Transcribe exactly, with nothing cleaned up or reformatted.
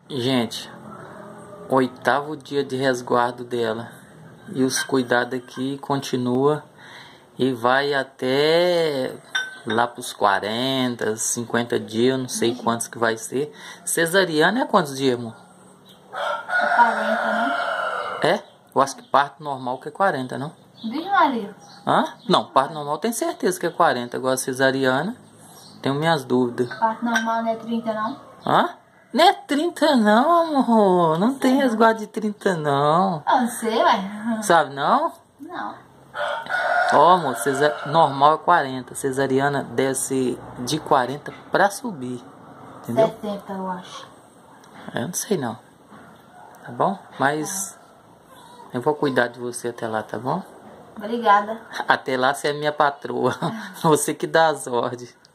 Gente, oitavo dia de resguardo dela. E os cuidados aqui continua e vai até lá pros quarenta, cinquenta dias, não sei quantos que vai ser. Cesariana é quantos dias, amor? É quarenta, né? É? Eu acho que parto normal que é quarenta, não? Vixe Maria. Hã? Não, parto normal tem certeza que é quarenta. Agora cesariana, tenho minhas dúvidas. Parto normal não é trinta, não? Hã? Não é trinta não, amor. Não tem resguardo de trinta não. Eu não sei, ué. Sabe não? Não. Ó, amor, cesar... normal é quarenta. Cesariana deve ser de quarenta pra subir. Entendeu? setenta, eu acho. Eu não sei não. Tá bom? Mas eu vou cuidar de você até lá, tá bom? Obrigada. Até lá você é minha patroa. Você que dá as ordens.